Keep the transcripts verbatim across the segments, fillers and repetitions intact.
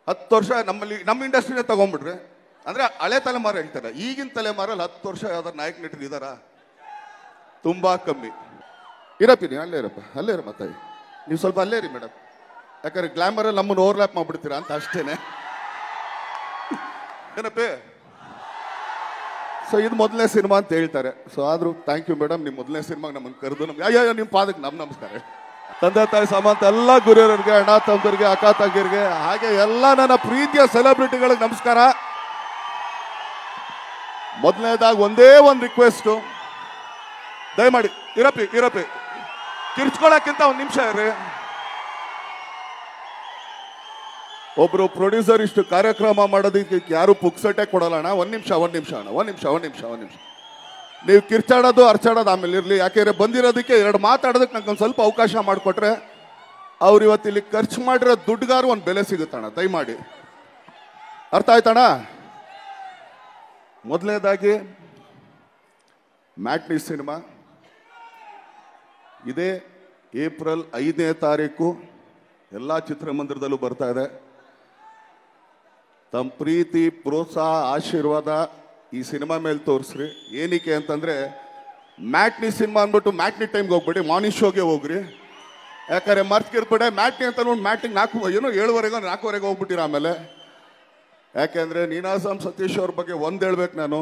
ಹತ್ತು ವರ್ಷ ನಮ್ಮಲ್ಲಿ ನಮ್ಮ ಇಂಡಸ್ಟ್ರಿನೇ ತಗೊಂಡ್ಬಿಟ್ರೆ ಅಂದ್ರೆ ಹಳೆ ತಲೆಮಾರು ಹೇಳ್ತಾರೆ. ಈಗಿನ ತಲೆಮಾರಲ್ಲಿ ಹತ್ತು ವರ್ಷ ಯಾವ್ದಾರು ನಾಯಕ ನಟರು ಇದಾರ? ತುಂಬಾ ಕಮ್ಮಿ. ಇರಪ್ಪಿ ನೀವು ಅಲ್ಲೇ ಇರಪ್ಪ, ಅಲ್ಲೇ ಇರ ಮತ್ತೆ ನೀವು ಸ್ವಲ್ಪ ಅಲ್ಲೇ ರೀ ಮೇಡಮ್, ಯಾಕಂದ್ರೆ ಗ್ಲಾಮರಲ್ಲಿ ನಮ್ಮನ್ನು ಓವರ್ಲ್ಯಾಪ್ ಮಾಡ್ಬಿಡ್ತೀರಾ ಅಂತ ಅಷ್ಟೇನೆ. ಏನಪ್ಪೇ ಸೊ ಇದು ಮೊದಲನೇ ಸಿನಿಮಾ ಅಂತ ಹೇಳ್ತಾರೆ. ಸೊ ಆದ್ರೂ ಥ್ಯಾಂಕ್ ಯು ಮೇಡಮ್, ನಿಮ್ಮ ಮೊದಲನೇ ಸಿನಿಮಾಗೆ ನಮ್ಮನ್ನು ಕರೆದು ನಮ್ಗೆ ಅಯ್ಯೋ ನಿಮ್ಮ ಪಾದಕ್ಕೆ ನಮ್ಮ ನಮಸ್ಕಾರ. ತಂದೆ ತಾಯಿ ಸಮಾಂತ ಎಲ್ಲ ಗುರಿಯರಿಗೆ, ಅಣ್ಣ ತಮ್ಮರಿಗೆ, ಅಕ್ಕ ತಂಗಿರಿಗೆ, ಹಾಗೆ ಎಲ್ಲ ನನ್ನ ಪ್ರೀತಿಯ ಸೆಲೆಬ್ರಿಟಿಗಳಿಗೆ ನಮಸ್ಕಾರ. ಮೊದಲನೇದಾಗಿ ಒಂದೇ ಒಂದು ರಿಕ್ವೆಸ್ಟು, ದಯಮಾಡಿ ಇರಪ್ಪಿ ಇರಪ್ಪಿ ಕಿರ್ಚ್ಕೊಳಕ್ಕಿಂತ ಒಂದು ನಿಮಿಷ ಇರ್ರಿ. ಒಬ್ರು ಪ್ರೊಡ್ಯೂಸರ್ ಇಷ್ಟು ಕಾರ್ಯಕ್ರಮ ಮಾಡೋದಕ್ಕೆ ಯಾರು ಪುಕ್ಸಟ್ಟೆ ಕೊಡಲ್ಲ ಅಣ್ಣ. ಒಂದ್ ನಿಮಿಷ ಒಂದ್ ನಿಮಿಷ ಅಣ್ಣ ಒಂದ್ ನಿಮಿಷ ಒಂದ್ ನಿಮಿಷ ಒಂದ್ ನಿಮಿಷ ನೀವು ಕಿರ್ಚಾಡೋದು ಅರ್ಚಾಡೋದು ಆಮೇಲೆ ಇರಲಿ. ಯಾಕೆಂದ್ರೆ ಬಂದಿರೋದಕ್ಕೆ ಎರಡು ಮಾತಾಡೋದಕ್ಕೆ ನಂಗೆ ಒಂದು ಸ್ವಲ್ಪ ಅವಕಾಶ ಮಾಡಿಕೊಟ್ರೆ ಅವ್ರು ಇವತ್ತು ಇಲ್ಲಿ ಖರ್ಚು ಮಾಡಿರೋ ದುಡ್ಡುಗಾರು ಒಂದು ಬೆಲೆ ಸಿಗುತ್ತಣ್ಣ, ದಯಮಾಡಿ. ಅರ್ಥ ಆಯ್ತಣ್ಣ? ಮೊದಲನೇದಾಗಿ ಮ್ಯಾಟ್ನಿ ಸಿನಿಮಾ ಇದೇ ಏಪ್ರಿಲ್ ಐದನೇ ತಾರೀಕು ಎಲ್ಲ ಚಿತ್ರಮಂದಿರದಲ್ಲೂ ಬರ್ತಾ ಇದೆ. ತಮ್ಮ ಪ್ರೀತಿ, ಪ್ರೋತ್ಸಾಹ, ಆಶೀರ್ವಾದ ಈ ಸಿನಿಮಾ ಮೇಲೆ ತೋರಿಸ್ರಿ. ಏನಕ್ಕೆ ಅಂತಂದ್ರೆ ಮ್ಯಾಟ್ನಿ ಸಿನಿಮಾ ಅಂದ್ಬಿಟ್ಟು ಮ್ಯಾಟ್ನಿ ಟೈಮ್ಗೆ ಹೋಗ್ಬೇಡಿ, ಮಾರ್ನಿಂಗ್ ಶೋಗೆ ಹೋಗ್ರಿ. ಯಾಕಂದ್ರೆ ಮರ್ತ್ಕಿರ್ಬೇಡಿ ಮ್ಯಾಟ್ನಿ ಅಂತ ನೋಡಿ ಮ್ಯಾಟ್ನಿಗೆ ನಾಲ್ಕು ಏನೋ ಏಳುವರೆಗೆ ನಾಲ್ಕುವರೆಗೆ ಹೋಗ್ಬಿಟ್ಟಿರ. ಆಮೇಲೆ ಯಾಕೆಂದ್ರೆ ನೀನಾಸಂ ಸತೀಶ್ ಅವ್ರ ಬಗ್ಗೆ ಒಂದು ಹೇಳ್ಬೇಕು ನಾನು,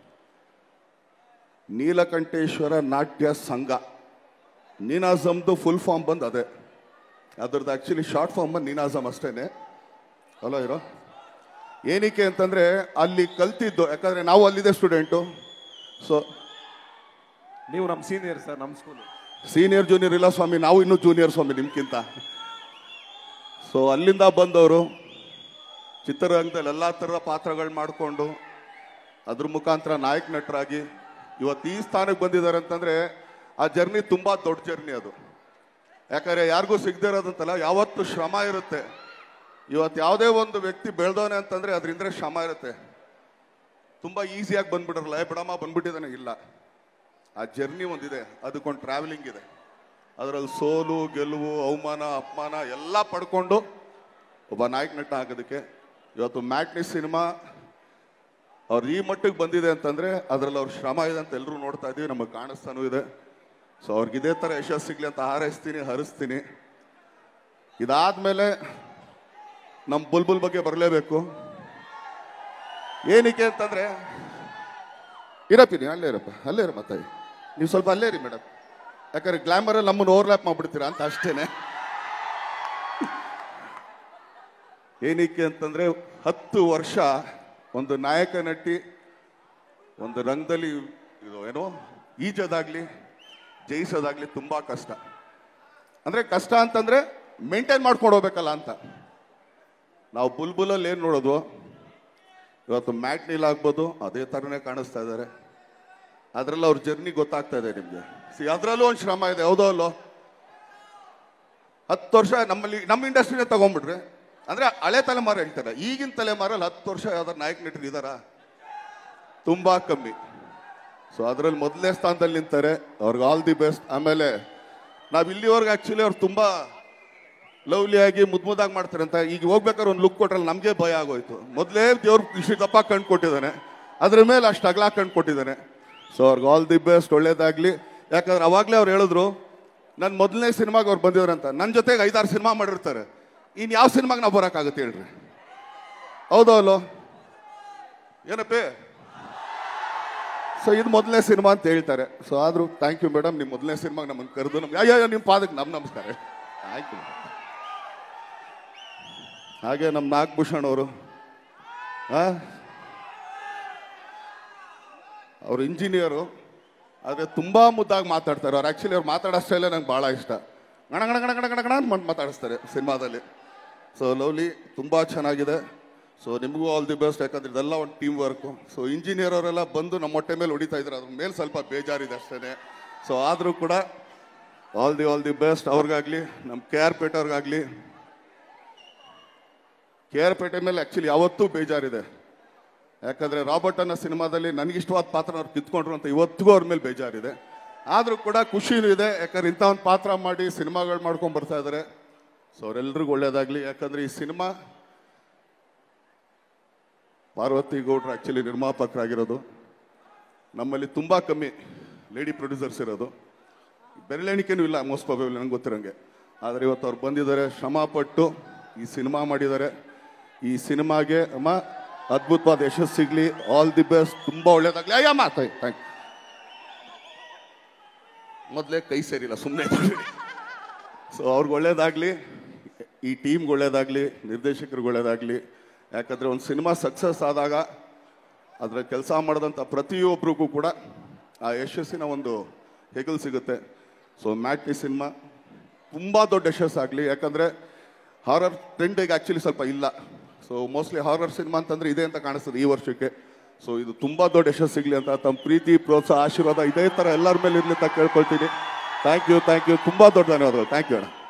ನೀಲಕಂಠೇಶ್ವರ ನಾಟ್ಯ ಸಂಘ ನೀನಾಸಮ್ದು ಫುಲ್ ಫಾರ್ಮ್ ಬಂದು ಅದೇ, ಅದ್ರದ್ದು ಆ್ಯಕ್ಚುಲಿ ಶಾರ್ಟ್ ಫಾರ್ಮ್ ಬಂದು ನೀನಾಸಮ್ ಅಷ್ಟೇನೆ ಅಲ್ಲ ಇರೋ. ಏನಕ್ಕೆ ಅಂತಂದ್ರೆ ಅಲ್ಲಿ ಕಲ್ತಿದ್ದು, ಯಾಕಂದ್ರೆ ನಾವು ಅಲ್ಲಿದೆ ಸ್ಟೂಡೆಂಟು. ಸೊ ನೀವು ನಮ್ಮ ಸೀನಿಯರ್ ಸರ್, ನಮ್ಮ ಸ್ಕೂಲ್ ಸೀನಿಯರ್ ಜೂನಿಯರ್ ಇಲ್ಲ ಸ್ವಾಮಿ, ನಾವು ಇನ್ನೂ ಜೂನಿಯರ್ ಸ್ವಾಮಿ ನಿಮ್ಗಿಂತ. ಸೊ ಅಲ್ಲಿಂದ ಬಂದವರು ಚಿತ್ರರಂಗದಲ್ಲಿ ಎಲ್ಲ ಥರದ ಪಾತ್ರಗಳು ಮಾಡಿಕೊಂಡು ಅದ್ರ ಮುಖಾಂತರ ನಾಯಕ ನಟರಾಗಿ ಇವತ್ತು ಈ ಸ್ಥಾನಕ್ಕೆ ಬಂದಿದ್ದಾರೆ ಅಂತಂದ್ರೆ ಆ ಜರ್ನಿ ತುಂಬಾ ದೊಡ್ಡ ಜರ್ನಿ ಅದು. ಯಾಕಂದ್ರೆ ಯಾರಿಗೂ ಸಿಗದೇ ಇರೋದಂತಲ್ಲ, ಯಾವತ್ತು ಶ್ರಮ ಇರುತ್ತೆ. ಇವತ್ತು ಯಾವುದೇ ಒಂದು ವ್ಯಕ್ತಿ ಬೆಳೆದವನೆ ಅಂತಂದ್ರೆ ಅದರಿಂದ ಶ್ರಮ ಇರುತ್ತೆ. ತುಂಬಾ ಈಸಿಯಾಗಿ ಬಂದ್ಬಿಡರಲ್ಲ, ಬಿಡಮ್ಮ ಬಂದ್ಬಿಟ್ಟಿದ್ದಾನೆ, ಇಲ್ಲ. ಆ ಜರ್ನಿ ಒಂದಿದೆ, ಅದಕ್ಕೊಂದು ಟ್ರಾವೆಲಿಂಗ್ ಇದೆ. ಅದರಲ್ಲಿ ಸೋಲು ಗೆಲುವು, ಅವಮಾನ, ಅಪಮಾನ ಎಲ್ಲ ಪಡ್ಕೊಂಡು ಒಬ್ಬ ನಾಯಕ ನಟ ಆಗೋದಕ್ಕೆ ಇವತ್ತು ಮ್ಯಾಟ್ನಿ ಸಿನಿಮಾ ಅವ್ರು ಈ ಮಟ್ಟಿಗೆ ಬಂದಿದೆ ಅಂತಂದ್ರೆ ಅದರಲ್ಲಿ ಅವ್ರ ಶ್ರಮ ಇದೆ ಅಂತ ಎಲ್ಲರೂ ನೋಡ್ತಾ ಇದೀವಿ, ನಮಗೆ ಕಾಣಿಸ್ತಾನೂ ಇದೆ. ಸೊ ಅವ್ರಿಗೆ ಇದೇ ಥರ ಯಶಸ್ಸು ಸಿಗ್ಲಿ ಅಂತ ಹಾರೈಸ್ತೀನಿ, ಹರಿಸ್ತೀನಿ. ಇದಾದ್ಮೇಲೆ ನಮ್ಮ ಬುಲ್ಬುಲ್ ಬಗ್ಗೆ ಬರಲೇಬೇಕು. ಏನಕ್ಕೆ ಅಂತಂದ್ರೆ ಇರಪ್ಪಿ ನೀವು ಅಲ್ಲೇ ಇರಪ್ಪ, ಅಲ್ಲೇ ಇರ ಮತ್ತೆ ನೀವು ಸ್ವಲ್ಪ ಅಲ್ಲೇ ರೀ ಮೇಡಮ್, ಯಾಕಂದ್ರೆ ಗ್ಲಾಮರಲ್ಲಿ ನಮ್ಮನ್ನು ಓವರ್ಲ್ಯಾಪ್ ಮಾಡ್ಬಿಡ್ತೀರಾ ಅಂತ ಅಷ್ಟೇನೆ. ಏನಕ್ಕೆ ಅಂತಂದ್ರೆ ಹತ್ತು ವರ್ಷ ಒಂದು ನಾಯಕ ನಟಿ ಒಂದು ರಂಗದಲ್ಲಿ ಇದು ಏನೋ ಈಜೋದಾಗ್ಲಿ ಜಯಿಸೋದಾಗ್ಲಿ ತುಂಬಾ ಕಷ್ಟ. ಅಂದ್ರೆ ಕಷ್ಟ ಅಂತಂದ್ರೆ ಮೇಂಟೈನ್ ಮಾಡ್ಕೊಂಡು ಹೋಗ್ಬೇಕಲ್ಲ ಅಂತ. ನಾವು ಬುಲ್ಬುಲಲ್ಲಿ ಏನು ನೋಡೋದು, ಇವತ್ತು ಮ್ಯಾಟ್ನಿಲ್ ಆಗ್ಬೋದು ಅದೇ ಥರನೇ ಕಾಣಿಸ್ತಾ ಇದ್ದಾರೆ. ಅದರಲ್ಲಿ ಅವ್ರ ಜರ್ನಿ ಗೊತ್ತಾಗ್ತಾ ಇದೆ ನಿಮಗೆ. ಸಿ ಅದರಲ್ಲೂ ಒಂದು ಶ್ರಮ ಇದೆ, ಹೌದೋ ಅಲ್ಲೋ. ಹತ್ತು ವರ್ಷ ನಮ್ಮಲ್ಲಿ ನಮ್ಮ ಇಂಡಸ್ಟ್ರಿನೇ ತಗೊಂಡ್ಬಿಟ್ರೆ ಅಂದ್ರೆ ಹಳೆ ತಲೆಮಾರು ಹೇಳ್ತಾರೆ. ಈಗಿನ ತಲೆಮಾರಲ್ಲಿ ಹತ್ತು ವರ್ಷ ಯಾವ್ದಾರು ನಾಯಕ ನಟರು ಇದಾರ? ತುಂಬಾ ಕಮ್ಮಿ. ಸೊ ಅದರಲ್ಲಿ ಮೊದಲನೇ ಸ್ಥಾನದಲ್ಲಿ ನಿಂತಾರೆ, ಅವ್ರಿಗೆ ಆಲ್ ದಿ ಬೆಸ್ಟ್. ಆಮೇಲೆ ನಾವು ಇಲ್ಲಿವರೆಗೆ ಆ್ಯಕ್ಚುಲಿ ಅವ್ರು ತುಂಬ ಲವ್ಲಿಯಾಗಿ ಮುದ್ದು ಮುದ್ದಾಗಿ ಮಾಡ್ತಾರೆ ಅಂತ ಈಗ ಹೋಗ್ಬೇಕಾದ್ರೆ ಒಂದು ಲುಕ್ ಕೊಟ್ರಲ್ಲಿ ನಮಗೆ ಭಯ ಆಗೋಯ್ತು. ಮೊದಲೇ ದೇವ್ರು ಇಷ್ಟು ದಪ್ಪ ಕಣ್ಣು ಕೊಟ್ಟಿದ್ದಾನೆ, ಅದ್ರ ಮೇಲೆ ಅಷ್ಟು ಅಗಲ ಕಣ್ಣು ಕೊಟ್ಟಿದ್ದಾನೆ. ಸೊ ಅವ್ರಿಗೆ ಆಲ್ ದಿ ಬೆಸ್ಟ್, ಒಳ್ಳೇದಾಗಲಿ. ಯಾಕಂದ್ರೆ ಅವಾಗಲೇ ಅವ್ರು ಹೇಳಿದ್ರು ನನ್ನ ಮೊದಲನೇ ಸಿನಿಮಾಗೆ ಅವ್ರು ಬಂದಿದ್ರಂತ. ನನ್ನ ಜೊತೆಗೆ ಐದಾರು ಸಿನಿಮಾ ಮಾಡಿರ್ತಾರೆ, ಇನ್ನು ಯಾವ ಸಿನಿಮಾಗೆ ನಾವು ಬರೋಕ್ಕಾಗುತ್ತೆ ಹೇಳ್ರಿ, ಹೌದೋ ಅಲ್ಲೋ? ಏನಪ್ಪೇ ಸೊ ಇದು ಮೊದಲನೇ ಸಿನಿಮಾ ಅಂತ ಹೇಳ್ತಾರೆ. ಸೊ ಆದರೂ ಥ್ಯಾಂಕ್ ಯು ಮೇಡಮ್, ನಿಮ್ಮ ಮೊದಲನೇ ಸಿನಿಮಾಗೆ ನಮ್ಮನ್ನು ಕರೆದು ನಮ್ಗೆ ಅಯ್ಯೋ ನಿಮ್ಮ ಪಾದಕ್ಕೆ ನಮ್ಮ ನಮಸ್ಕಾರ. Thank you. ಹಾಗೆ ನಮ್ಮ ನಾಗಭೂಷಣ್ ಅವರು ಅವರು ಇಂಜಿನಿಯರು, ಆದರೆ ತುಂಬ ಮುದ್ದಾಗಿ ಮಾತಾಡ್ತಾರೆ ಅವ್ರು. ಆ್ಯಕ್ಚುಲಿ ಅವ್ರು ಮಾತಾಡೋ ಸ್ಟೈಲೇ ನಂಗೆ ಭಾಳ ಇಷ್ಟ. ಗಣ ಗಣ ಗಣ ಗಣ ಗಣ ಗಣ ಅಂತ ಮಾತಾಡಿಸ್ತಾರೆ ಸಿನಿಮಾದಲ್ಲಿ. ಸೊ ಲವ್ಲಿ ತುಂಬ ಚೆನ್ನಾಗಿದೆ. ಸೊ ನಿಮಗೂ ಆಲ್ ದಿ ಬೆಸ್ಟ್, ಯಾಕಂದ್ರೆ ಇದೆಲ್ಲ ಒಂದು ಟೀಮ್ ವರ್ಕು. ಸೊ ಇಂಜಿನಿಯರ್ ಅವರೆಲ್ಲ ಬಂದು ನಮ್ಮ ಹೊಟ್ಟೆ ಮೇಲೆ ಹೊಡಿತಾ ಇದ್ದಾರೆ, ಅದ್ರ ಮೇಲೆ ಸ್ವಲ್ಪ ಬೇಜಾರಿದೆ ಅಷ್ಟೇ. ಸೊ ಆದರೂ ಕೂಡ all the all the best ಅವ್ರಿಗಾಗಲಿ, ನಮ್ಮ ಕೆ ಆರ್ ಪೇಟೆ ಅವ್ರಿಗಾಗಲಿ. ಕೆ ಆರ್ ಪೇಟೆ ಮೇಲೆ ಆ್ಯಕ್ಚುಲಿ ಯಾವತ್ತೂ ಬೇಜಾರಿದೆ, ಯಾಕಂದರೆ ರಾಬರ್ಟ್ ಅನ್ನೋ ಸಿನಿಮಾದಲ್ಲಿ ನನಗಿಷ್ಟವಾದ ಪಾತ್ರ ಅವ್ರು ಕಿತ್ಕೊಂಡ್ರು ಅಂತ ಇವತ್ತಿಗೂ ಅವ್ರ ಮೇಲೆ ಬೇಜಾರಿದೆ. ಆದರೂ ಕೂಡ ಖುಷಿನೂ ಇದೆ, ಯಾಕಂದ್ರೆ ಇಂಥ ಒಂದು ಪಾತ್ರ ಮಾಡಿ ಸಿನಿಮಾಗಳು ಮಾಡ್ಕೊಂಡು ಬರ್ತಾ ಇದ್ದಾರೆ. ಸೊ ಅವರೆಲ್ರಿಗೂ ಒಳ್ಳೇದಾಗಲಿ. ಯಾಕಂದರೆ ಈ ಸಿನಿಮಾ ಪಾರ್ವತಿ ಗೌಡ್ರು ಆ್ಯಕ್ಚುಲಿ ನಿರ್ಮಾಪಕರಾಗಿರೋದು. ನಮ್ಮಲ್ಲಿ ತುಂಬ ಕಮ್ಮಿ ಲೇಡಿ ಪ್ರೊಡ್ಯೂಸರ್ಸ್ ಇರೋದು, ಬೆರಳೆಣಿಕೆನೂ ಇಲ್ಲ ಮೋಸ್ಟ್ ಪ್ರಾಬಬಲಿ ನನಗೆ ಗೊತ್ತಿರೋಂಗೆ. ಆದರೆ ಇವತ್ತು ಅವ್ರು ಬಂದಿದ್ದಾರೆ, ಶ್ರಮಪಟ್ಟು ಈ ಸಿನಿಮಾ ಮಾಡಿದ್ದಾರೆ. ಈ ಸಿನಿಮಾಗೆ ಅಮ್ಮ ಅದ್ಭುತವಾದ ಯಶಸ್ಸು ಸಿಗಲಿ, ಆಲ್ ದಿ ಬೆಸ್ಟ್, ತುಂಬ ಒಳ್ಳೇದಾಗಲಿ. ಅಯ್ಯಮ್ಮ ಥ್ಯಾಂಕ್ ಯು. ಮೊದಲೇ ಕೈ ಸೇರಿಲ್ಲ, ಸುಮ್ಮನೆ. ಸೊ ಅವ್ರಿಗೆ ಒಳ್ಳೇದಾಗಲಿ, ಈ ಟೀಮ್ಗೆ ಒಳ್ಳೇದಾಗಲಿ, ನಿರ್ದೇಶಕರಿಗೆ ಒಳ್ಳೇದಾಗಲಿ. ಯಾಕಂದರೆ ಒಂದು ಸಿನಿಮಾ ಸಕ್ಸಸ್ ಆದಾಗ ಅದರ ಕೆಲಸ ಮಾಡಿದಂಥ ಪ್ರತಿಯೊಬ್ಬರಿಗೂ ಕೂಡ ಆ ಯಶಸ್ಸಿನ ಒಂದು ಹೆಗಲು ಸಿಗುತ್ತೆ. ಸೊ ಮ್ಯಾಟ್ನಿ ಸಿನಿಮಾ ತುಂಬ ದೊಡ್ಡ ಯಶಸ್ಸಾಗಲಿ. ಯಾಕಂದರೆ ಹಾರರ್ ಟ್ರೆಂಡಿಗೆ ಆ್ಯಕ್ಚುಲಿ ಸ್ವಲ್ಪ ಇಲ್ಲ. ಸೊ ಮೋಸ್ಟ್ಲಿ ಹಾರರ್ ಸಿನಿಮಾ ಅಂತಂದರೆ ಇದೆ ಅಂತ ಕಾಣಿಸ್ತದೆ ಈ ವರ್ಷಕ್ಕೆ. ಸೊ ಇದು ತುಂಬ ದೊಡ್ಡ ಯಶಸ್ಸು ಸಿಗಲಿ ಅಂತ ತಮ್ಮ ಪ್ರೀತಿ, ಪ್ರೋತ್ಸಾಹ, ಆಶೀರ್ವಾದ ಇದೇ ಥರ ಎಲ್ಲರ ಮೇಲೆ ಇರಲಿ ಅಂತ ಕೇಳ್ಕೊಳ್ತೀನಿ. ಥ್ಯಾಂಕ್ ಯು ಥ್ಯಾಂಕ್ ಯು ತುಂಬ ದೊಡ್ಡ ಧನ್ಯವಾದಗಳು. ಥ್ಯಾಂಕ್ ಯು ಅಣ್ಣ.